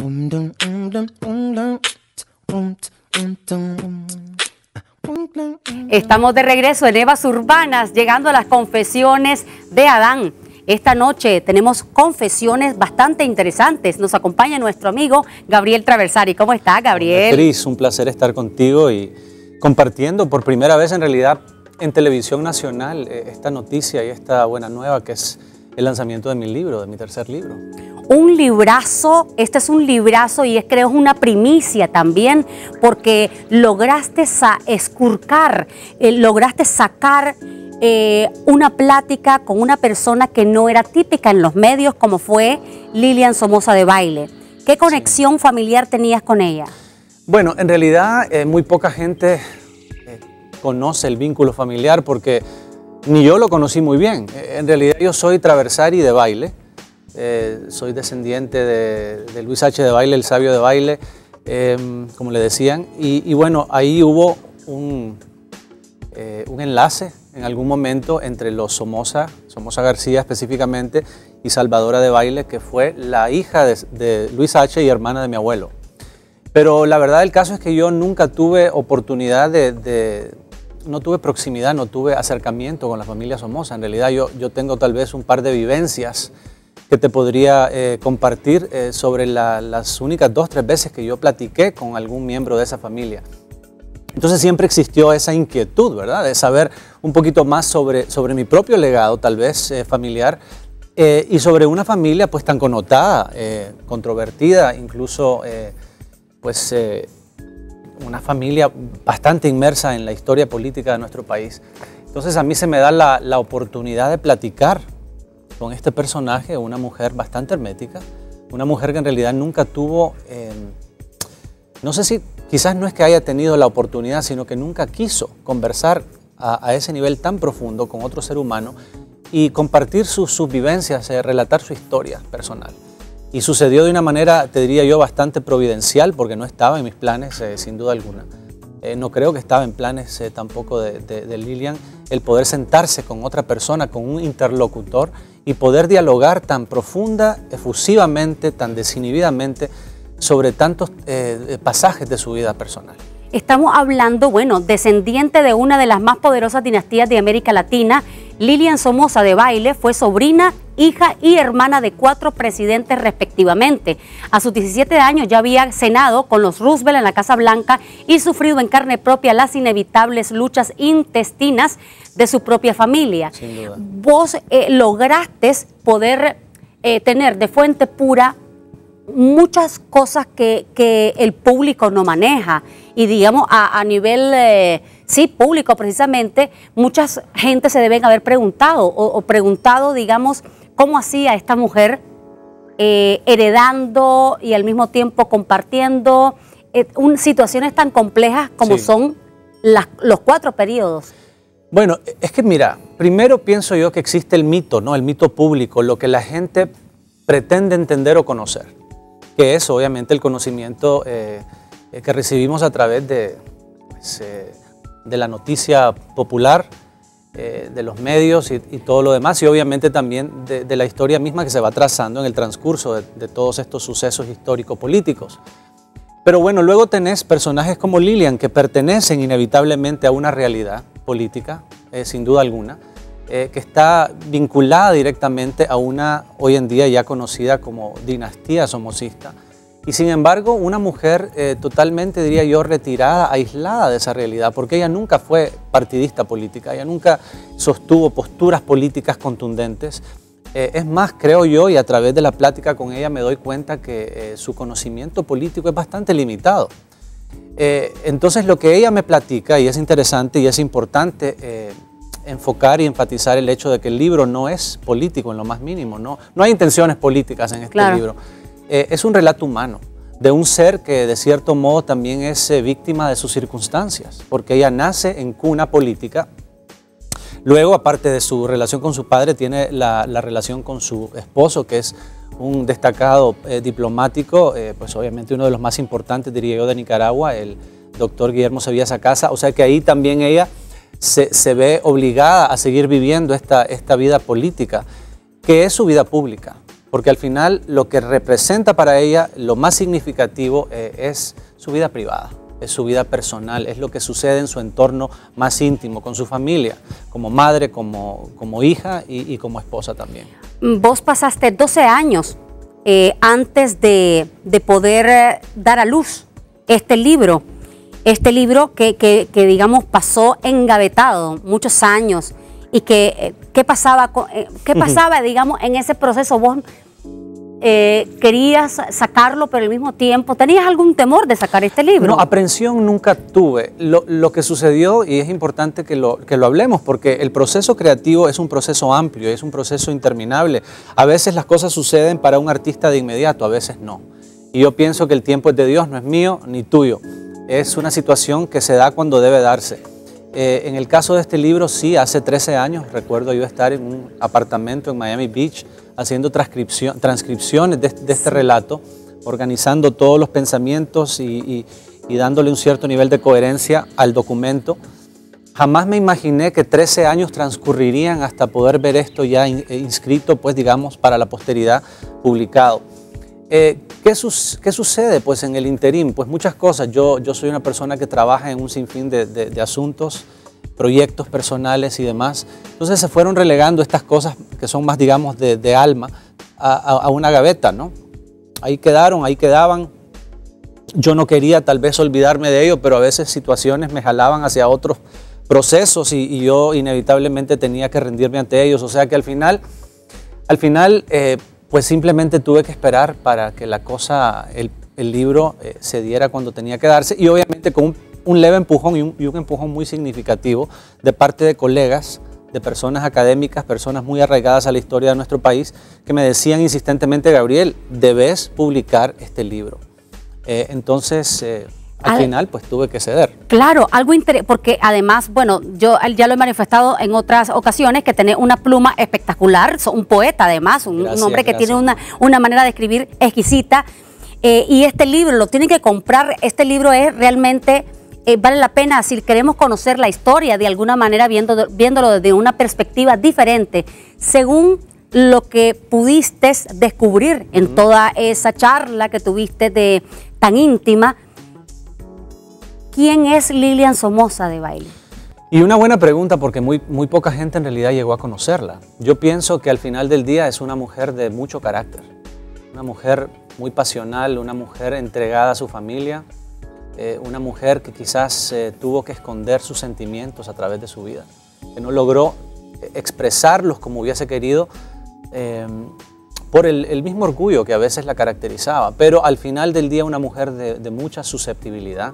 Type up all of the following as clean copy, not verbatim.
Estamos de regreso en Evas Urbanas, llegando a las confesiones de Adán. Esta noche tenemos confesiones bastante interesantes. Nos acompaña nuestro amigo Gabriel Traversari. ¿Cómo está, Gabriel? Cris, un placer estar contigo y compartiendo por primera vez en realidad en televisión nacional esta noticia y esta buena nueva que es el lanzamiento de mi libro, de mi tercer libro. Un librazo, este es un librazo y creo es una primicia también porque lograste escurcar, lograste sacar una plática con una persona que no era típica en los medios como fue Lilian Somoza de Baile. ¿Qué conexión familiar tenías con ella? Bueno, en realidad muy poca gente conoce el vínculo familiar porque ni yo lo conocí muy bien. En realidad yo soy Traversari de Baile. Soy descendiente de Luis H. de Baile, el sabio de Baile, como le decían. Y bueno, ahí hubo un enlace en algún momento entre los Somoza García específicamente, y Salvadora de Baile, que fue la hija de Luis H. y hermana de mi abuelo. Pero la verdad del caso es que yo nunca tuve oportunidad no tuve proximidad, no tuve acercamiento con la familia Somoza. En realidad yo tengo tal vez un par de vivencias que te podría compartir sobre las únicas 2 o 3 veces que yo platiqué con algún miembro de esa familia. Entonces siempre existió esa inquietud, ¿verdad?, de saber un poquito más sobre mi propio legado, tal vez familiar, y sobre una familia pues tan connotada, controvertida, incluso una familia bastante inmersa en la historia política de nuestro país. Entonces a mí se me da la oportunidad de platicar con este personaje, una mujer bastante hermética, una mujer que en realidad nunca tuvo, no sé si quizás no es que haya tenido la oportunidad, sino que nunca quiso conversar a ese nivel tan profundo con otro ser humano y compartir sus vivencias, relatar su historia personal. Y sucedió de una manera, te diría yo, bastante providencial, porque no estaba en mis planes, sin duda alguna. No creo que estaba en planes tampoco de Lilian el poder sentarse con otra persona, con un interlocutor, y poder dialogar tan profunda, efusivamente, tan desinhibidamente sobre tantos pasajes de su vida personal. Estamos hablando, bueno, descendiente de una de las más poderosas dinastías de América Latina. Lilian Somoza de Baile fue sobrina, hija y hermana de 4 presidentes respectivamente. A sus 17 años ya había cenado con los Roosevelt en la Casa Blanca y sufrido en carne propia las inevitables luchas intestinas de su propia familia. Sin duda. Vos lograste poder tener de fuente pura muchas cosas que el público no maneja, y digamos a nivel público precisamente, muchas gente se deben haber preguntado o preguntado, digamos, cómo hacía esta mujer heredando y al mismo tiempo compartiendo situaciones tan complejas como son los 4 periodos. Bueno, es que mira, primero pienso yo que existe el mito, ¿no? El mito público, lo que la gente pretende entender o conocer, que es obviamente el conocimiento que recibimos a través de la noticia popular, de los medios y todo lo demás, y obviamente también de la historia misma que se va trazando en el transcurso de todos estos sucesos histórico-políticos. Pero bueno, luego tenés personajes como Lilian que pertenecen inevitablemente a una realidad política, sin duda alguna, que está vinculada directamente a una hoy en día ya conocida como dinastía somocista. Y sin embargo, una mujer totalmente, diría yo, retirada, aislada de esa realidad, porque ella nunca fue partidista política, ella nunca sostuvo posturas políticas contundentes. Es más, creo yo, y a través de la plática con ella me doy cuenta que su conocimiento político es bastante limitado. Entonces lo que ella me platica, y es interesante y es importante enfocar y enfatizar el hecho de que el libro no es político en lo más mínimo, no hay intenciones políticas en este libro. Es un relato humano de un ser que de cierto modo también es víctima de sus circunstancias, porque ella nace en cuna política. Luego, aparte de su relación con su padre, tiene la relación con su esposo, que es un destacado diplomático, pues obviamente uno de los más importantes, diría yo, de Nicaragua, el doctor Guillermo Sevilla Sacasa. O sea que ahí también ella se ve obligada a seguir viviendo esta vida política, que es su vida pública. porque al final lo que representa para ella, lo más significativo es su vida privada, es su vida personal, es lo que sucede en su entorno más íntimo, con su familia, como madre, como hija y como esposa también. Vos pasaste 12 años antes de poder dar a luz este libro que digamos pasó engavetado muchos años. Y ¿qué pasaba, digamos, en ese proceso? Vos querías sacarlo, pero al mismo tiempo, ¿tenías algún temor de sacar este libro? No, aprensión nunca tuve. Lo que sucedió, y es importante que lo hablemos, porque el proceso creativo es un proceso amplio, es un proceso interminable. A veces las cosas suceden para un artista de inmediato, a veces no. Y yo pienso que el tiempo es de Dios, no es mío ni tuyo. Es una situación que se da cuando debe darse. En el caso de este libro, sí, hace 13 años recuerdo yo estar en un apartamento en Miami Beach haciendo transcripciones de este relato, organizando todos los pensamientos y dándole un cierto nivel de coherencia al documento. Jamás me imaginé que 13 años transcurrirían hasta poder ver esto ya inscrito, pues digamos, para la posteridad, publicado. ¿Qué sucede pues en el interín? Pues muchas cosas. Yo soy una persona que trabaja en un sinfín de asuntos, proyectos personales y demás. Entonces se fueron relegando estas cosas que son más, digamos, de alma a una gaveta, ¿no? Ahí quedaban. Yo no quería tal vez olvidarme de ello, pero a veces situaciones me jalaban hacia otros procesos y yo inevitablemente tenía que rendirme ante ellos. O sea que al final pues simplemente tuve que esperar para que la cosa, el libro se diera cuando tenía que darse, y obviamente con un leve empujón y un empujón muy significativo de parte de colegas, de personas académicas, personas muy arraigadas a la historia de nuestro país, que me decían insistentemente: Gabriel, debes publicar este libro. Entonces, al final, pues tuve que ceder. Claro, algo interesante, porque además, bueno, yo ya lo he manifestado en otras ocasiones, que tenés una pluma espectacular, sos un poeta además, un hombre que tiene una manera de escribir exquisita, y este libro lo tienen que comprar. Este libro es realmente, vale la pena, si queremos conocer la historia de alguna manera, viéndolo desde una perspectiva diferente, según lo que pudiste descubrir en toda esa charla que tuviste tan íntima. ¿Quién es Lilian Somoza de Baile? Y una buena pregunta, porque muy poca gente en realidad llegó a conocerla. Yo pienso que al final del día es una mujer de mucho carácter, una mujer muy pasional, una mujer entregada a su familia, una mujer que quizás tuvo que esconder sus sentimientos a través de su vida, que no logró expresarlos como hubiese querido por el mismo orgullo que a veces la caracterizaba, pero al final del día una mujer de mucha susceptibilidad.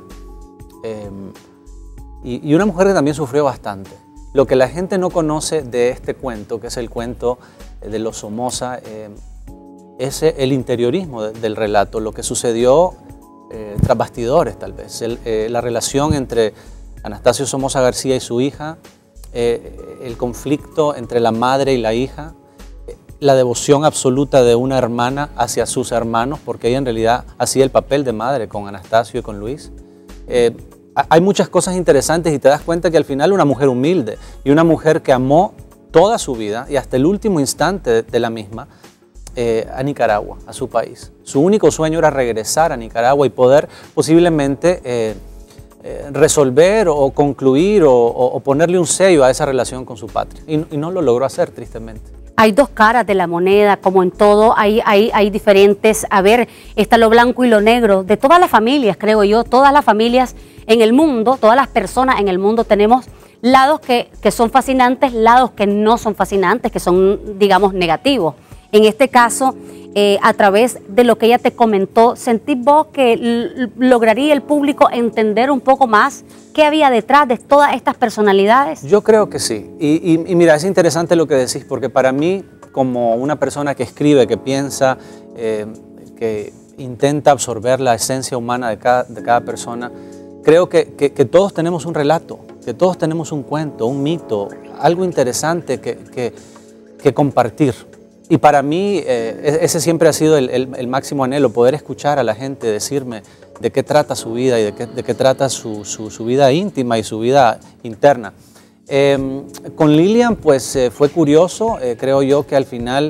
Y una mujer que también sufrió bastante. Lo que la gente no conoce de este cuento, que es el cuento de los Somoza, es el interiorismo del relato, lo que sucedió tras bastidores tal vez, la relación entre Anastasio Somoza García y su hija, el conflicto entre la madre y la hija, la devoción absoluta de una hermana hacia sus hermanos, porque ella en realidad hacía el papel de madre con Anastasio y con Luis. Hay muchas cosas interesantes y te das cuenta que al final una mujer humilde y una mujer que amó toda su vida y hasta el último instante de la misma a Nicaragua, a su país. Su único sueño era regresar a Nicaragua y poder posiblemente resolver o concluir o ponerle un sello a esa relación con su patria. Y no lo logró hacer, tristemente. Hay dos caras de la moneda, como en todo, hay diferentes, a ver, está lo blanco y lo negro, de todas las familias, creo yo, todas las familias en el mundo, todas las personas en el mundo tenemos lados que son fascinantes, lados que no son fascinantes, que son, digamos, negativos. En este caso, a través de lo que ella te comentó, ¿sentís vos que lograría el público entender un poco más qué había detrás de todas estas personalidades? Yo creo que sí. Y mira, es interesante lo que decís, porque para mí, como una persona que escribe, que piensa, que intenta absorber la esencia humana de cada persona, creo que todos tenemos un relato, que todos tenemos un cuento, un mito, algo interesante que compartir. Y para mí ese siempre ha sido el máximo anhelo, poder escuchar a la gente decirme de qué trata su vida y de qué trata su vida íntima y su vida interna. Con Lilian pues fue curioso, creo yo que al final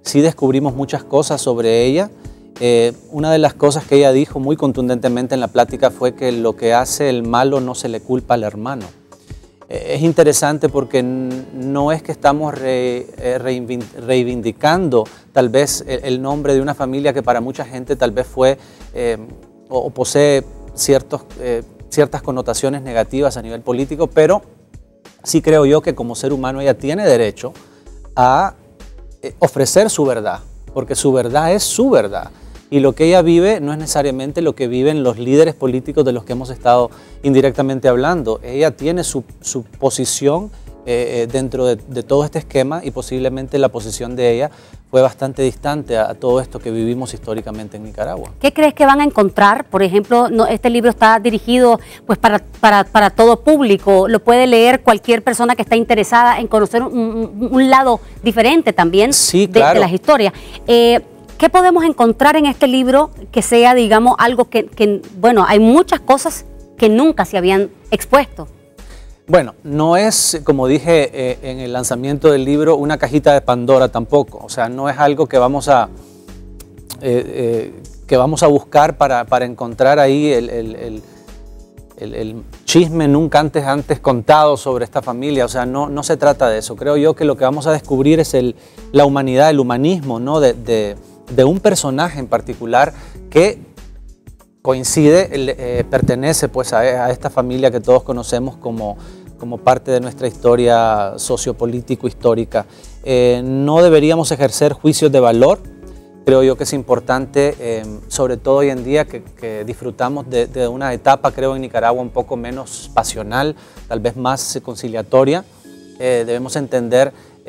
sí descubrimos muchas cosas sobre ella. Una de las cosas que ella dijo muy contundentemente en la plática fue que lo que hace el malo no se le culpa al hermano. Es interesante porque no es que estamos reivindicando tal vez el nombre de una familia que para mucha gente tal vez fue o posee ciertas connotaciones negativas a nivel político, pero sí creo yo que como ser humano ella tiene derecho a ofrecer su verdad, porque su verdad es su verdad. Y lo que ella vive no es necesariamente lo que viven los líderes políticos de los que hemos estado indirectamente hablando. Ella tiene su posición dentro de todo este esquema y posiblemente la posición de ella fue bastante distante a todo esto que vivimos históricamente en Nicaragua. ¿Qué crees que van a encontrar? Por ejemplo, este libro está dirigido pues, para todo público. Lo puede leer cualquier persona que está interesada en conocer un lado diferente también sí, claro, de las historias. ¿Qué podemos encontrar en este libro que sea, digamos, algo bueno, hay muchas cosas que nunca se habían expuesto? Bueno, no es, como dije en el lanzamiento del libro, una cajita de Pandora tampoco. O sea, no es algo que vamos a buscar para encontrar ahí el chisme nunca antes contado sobre esta familia. O sea, no se trata de eso. Creo yo que lo que vamos a descubrir es la humanidad, el humanismo, ¿no? de un personaje en particular que coincide, pertenece pues a esta familia que todos conocemos como parte de nuestra historia sociopolítico-histórica. No deberíamos ejercer juicios de valor. Creo yo que es importante, sobre todo hoy en día que disfrutamos de una etapa, creo, en Nicaragua un poco menos pasional, tal vez más conciliatoria. Debemos entender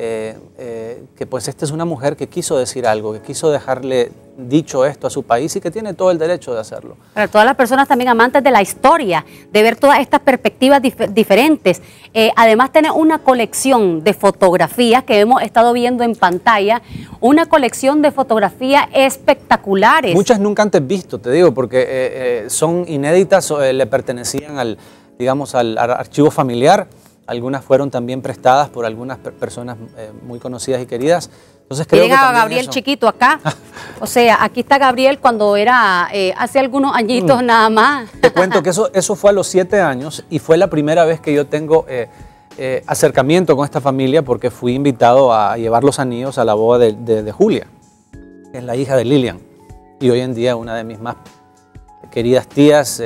que pues esta es una mujer que quiso decir algo, que quiso dejarle dicho esto a su país y que tiene todo el derecho de hacerlo. Para todas las personas también amantes de la historia, de ver todas estas perspectivas diferentes, además tiene una colección de fotografías que hemos estado viendo en pantalla, una colección de fotografías espectaculares. Muchas nunca antes visto, te digo, porque son inéditas, le pertenecían al archivo familiar. Algunas fueron también prestadas por algunas personas muy conocidas y queridas. Entonces creo que a Gabriel chiquito acá. O sea, aquí está Gabriel cuando era hace algunos añitos nada más. Te cuento que eso fue a los 7 años y fue la primera vez que yo tengo acercamiento con esta familia porque fui invitado a llevar los anillos a la boda de Julia, que es la hija de Lilian y hoy en día una de mis más queridas tías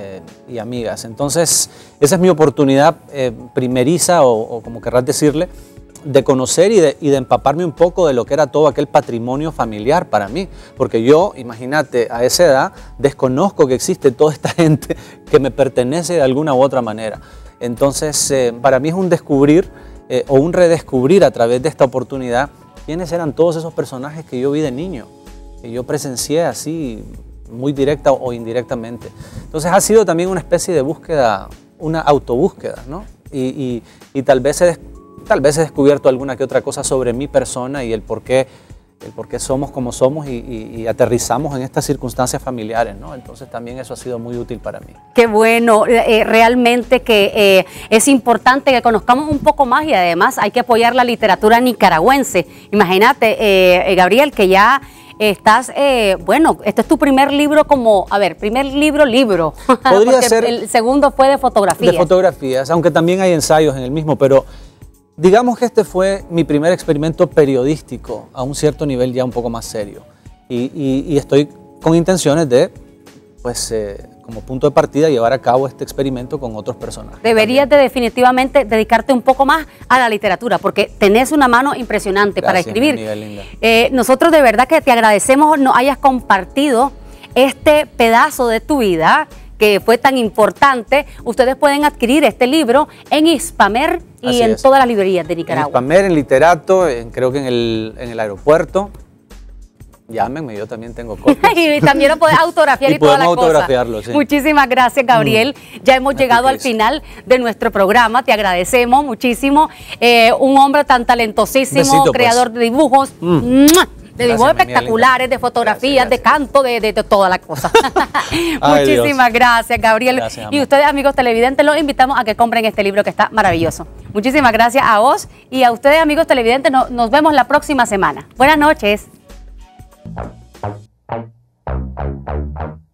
y amigas. Entonces, esa es mi oportunidad primeriza, o como querrás decirle, de conocer y de empaparme un poco de lo que era todo aquel patrimonio familiar para mí. Porque yo, imagínate, a esa edad desconozco que existe toda esta gente que me pertenece de alguna u otra manera. Entonces, para mí es un descubrir o un redescubrir a través de esta oportunidad quiénes eran todos esos personajes que yo vi de niño, que yo presencié así muy directa o indirectamente. Entonces ha sido también una especie de búsqueda, una autobúsqueda, ¿no? Y tal vez he descubierto alguna que otra cosa sobre mi persona y el por qué somos como somos y aterrizamos en estas circunstancias familiares, ¿no? Entonces también eso ha sido muy útil para mí. Qué bueno, realmente que es importante que conozcamos un poco más y además hay que apoyar la literatura nicaragüense. Imagínate, Gabriel, que ya estás, bueno, este es tu primer libro primer libro. Podría ser. El segundo fue de fotografías. De fotografías, aunque también hay ensayos en el mismo, pero digamos que este fue mi primer experimento periodístico a un cierto nivel ya un poco más serio. Y estoy con intenciones de, pues, como punto de partida, llevar a cabo este experimento con otros personajes. Deberías de definitivamente dedicarte un poco más a la literatura, porque tenés una mano impresionante. Gracias, para escribir. Amiga linda. Nosotros de verdad que te agradecemos nos hayas compartido este pedazo de tu vida que fue tan importante. Ustedes pueden adquirir este libro en Hispamer y en todas las librerías de Nicaragua. En Hispamer, en Literato, creo que en el aeropuerto. Llámenme, yo también tengo copias. Y también lo puedes autografiar y toda la cosa. Autografiarlo, sí. Muchísimas gracias, Gabriel. Ya hemos llegado al final de nuestro programa. Te agradecemos muchísimo. Un hombre tan talentosísimo, besito, creador de dibujos. De dibujos espectaculares, de fotografías, de canto, de toda la cosa. Muchísimas gracias, Gabriel. Gracias, y ustedes, amigos televidentes, los invitamos a que compren este libro que está maravilloso. Muchísimas gracias a vos y a ustedes, amigos televidentes. Nos vemos la próxima semana. Buenas noches.